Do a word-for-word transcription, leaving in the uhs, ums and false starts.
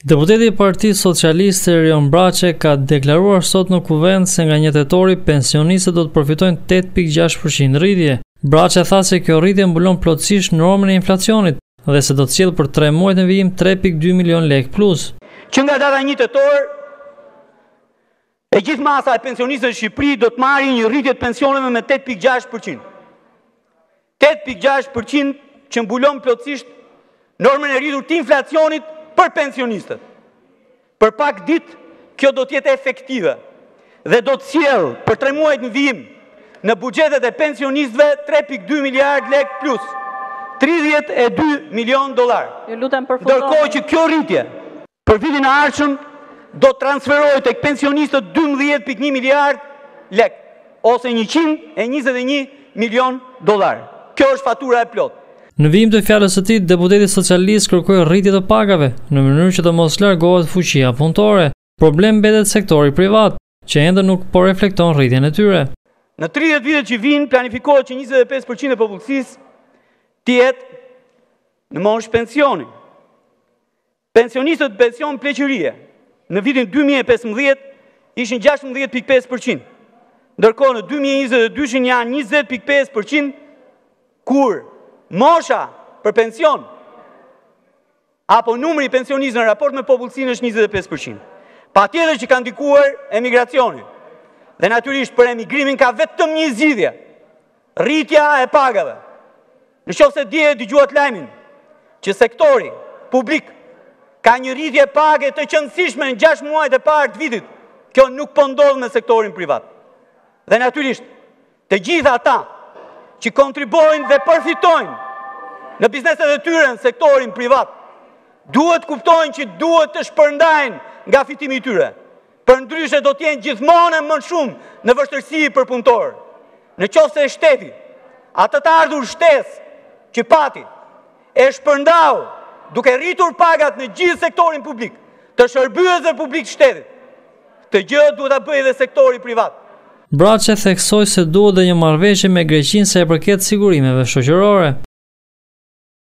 Deputeti i Partisë Socialiste Erion Braçe ka deklaruar sot në Kuvend se nga një tetori pensionistët do të përfitojnë tetë pikë gjashtë përqind rritje. Braçe tha se kjo rritje mbulon plotësisht normën e inflacionit dhe se do të sjellë për tre muajt në vijim tre pikë dy milion lekë plus. Që nga data një tetor, e gjithë masa e pensionistëve në Shqipëri do të marrë një rritje të pensioneve me tetë pikë gjashtë përqind. tetë pikë gjashtë përqind që mbulon plotësisht normën e rritur të inflacionit për pensionistët. Për pak ditë, kjo do të jetë efektive dhe do të sjellë për tre muajt në vijim në buxhetet e pensionistëve tre pikë dy miliard lekë plus, tridhjetë e dy milion dollar. Ju lutem përfundoni. Ndërkohë që kjo rritje për vitin e ardhshëm do të transferohet tek pensionistët dymbëdhjetë pikë një miliard lekë ose njëqind e njëzet e një milion dollar. Kjo është fatura e plotë. Në vijim të fjalës së tij, deputeti socialist kërkoi rritje të pagave në mënyrë që të mos largohet fuqia punëtore. Problem mbetet sektori privat, që ende nuk po reflekton rritjen e tyre. Në tridhjetë vitet që vijnë, planifikohet që njëzet e pesë përqind e popullsisë të jetë në moshë pensioni. Pensionistët pension pleqërie në vitin dy mijë e pesëmbëdhjetë ishin gjashtëmbëdhjetë pikë pesë përqind, ndërkohë në dy mijë e njëzet e dy janë njëzet pikë pesë përqind, kur mosha për pension apo numri i pensionistëve në raport me popullsinë është njëzet e pesë përqind. Patjetër që ka ndikuar emigracioni. Dhe natyrisht për emigrimin ka vetëm një zgjidhje: rritja e pagave. Nëse dje dëgjuat lajmin që sektori publik ka një rritje page të qëndësishme në gjashtë muajt e parë të vitit, kjo nuk po ndodh me sektorin privat. Dhe natyrisht të gjitha ata që kontribojnë dhe përfitojnë në bizneset e tyre në sektorin privat, duhet kuptojnë që duhet të shpërndajnë nga fitimi i tyre. Për ndryshe do t'jenë gjithmonë më shumë në vështirësi për punëtorë. Në qoftë se shteti, atë të ardhur shtesë që pati, e shpërndau duke rritur pagat në gjithë sektorin publik, të shërbyesve publik shtetit, të gjë duhet ta bëjë edhe sektori privat. Braçe theksoi se duhet dhe një marrëveshje me Greqinë sa i përket sigurimeve shoqërore.